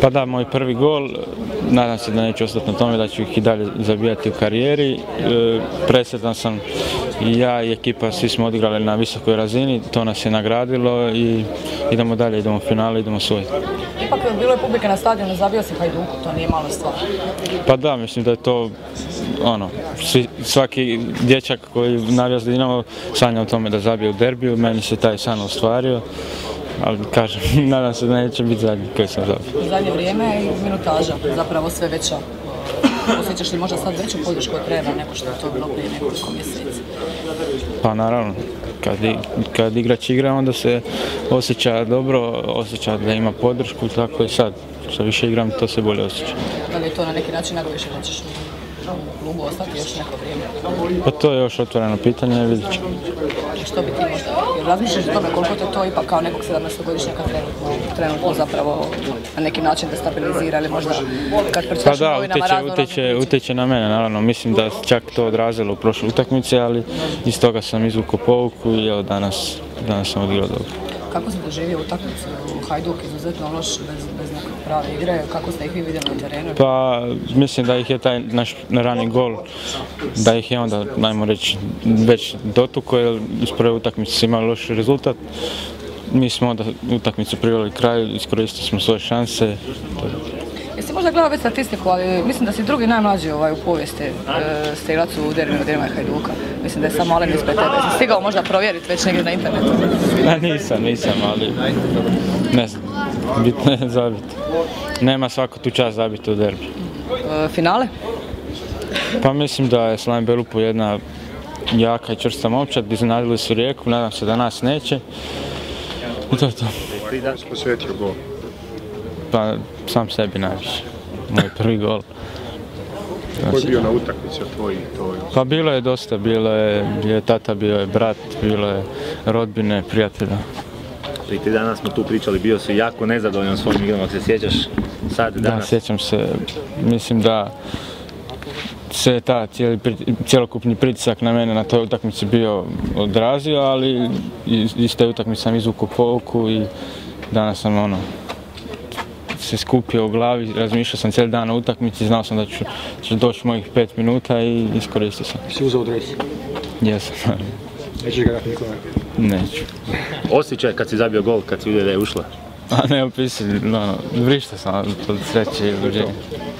Pa da, moj prvi gol, nadam se da neću ostati na tome, da ću ih i dalje zabijati u karijeri. Presretan sam i ja i ekipa, svi smo odigrali na visokoj razini, to nas je nagradilo i idemo dalje, idemo u finale, idemo svoj. Ipak bilo je publike na stadionu, zabio si Hajduku, to nije mala stvar. Pa da, mislim da je to svaki dječak koji navija za Dinamo sanja o tome da zabije u derbiju, meni se taj san ostvario. Ali kažem, nadam se da neće biti zadnji koji sam zabio. U zadnje vrijeme je minutaža zapravo sve veća. Osjećaš li možda sad veću podršku od trenera nego što je to bilo prije nekoliko mjeseci? Pa naravno, kad igrač igra onda se osjeća dobro, osjeća da ima podršku, tako i sad. Što više igram, to se bolje osjeća. Da li je to na neki način nagoviše da ćeš u klubu ostati još neko vrijeme? Pa to je još otvoreno pitanje, vidjet ćemo. Što bi ti možda? Jer razmišljaš o tome koliko te to ipak kao nekog 17-godišnjaka trenutno zapravo na neki način destabilizira ili možda kad pročitaš u novinama razno utječe na mene, naravno. Mislim da čak to odrazilo u prošloj utakmici, ali iz toga sam izvukao pouku i evo danas sam odigrao dobro. Kako si doživio utakmicu? Hajduk izuzetno loš, bez nekog prave igre. Kako ste ih vi vidjeli na terenu? Pa mislim da ih je taj naš rani gol, da ih je onda, najmo reći, već dotukao, jer iz prve utakmice su imali loš rezultat. Mi smo onda utakmicu priveli kraju, iskoristili smo svoje šanse. Jesi možda gledao već statistiku, ali mislim da si drugi najmlađi u povijesti strilac u derbiju Dinama i Hajduka. Mislim da je samo Alen ispred tebe. Jesi stigao možda provjeriti već negdje na internetu? Nisam, ali ne znam, bitno je zabiti. Nema svako tu čast zabiti u derbiju. Finale? Pa mislim da je Slaven Belupo jedna jaka i čvrsta momčad, iznenadili su Rijeku, nadam se da nas neće. I to je to. Ti danas posvetio gol? Pa sam sebi najviše, moj prvi gol. Ko je bio na utakmici od tvojih? Pa bilo je dosta, bilo je tata, bio je brat, bilo je rodbine, prijatelja. I ti danas smo tu pričali, bio si jako nezadovoljan svojim igrom, ako se sjećaš sad danas? Da, sjećam se, mislim da se ta cjelokupni pritisak na mene na toj utakmici bio odrazio, ali iz te utakmice sam izvukao pouku i danas sam se skupio u glavi, razmišljao sam cijeli dan o utakmici, znao sam da će doći mojih 5 minuta i iskoristio sam. Si uzeo dres? Jesam. Nećeš ga dati nikome? Neću. Osjećaj kad si zabio gol, kad si vidio da je ušla? A ne opisujem, vrišta sam od sreće i uzbuđenja.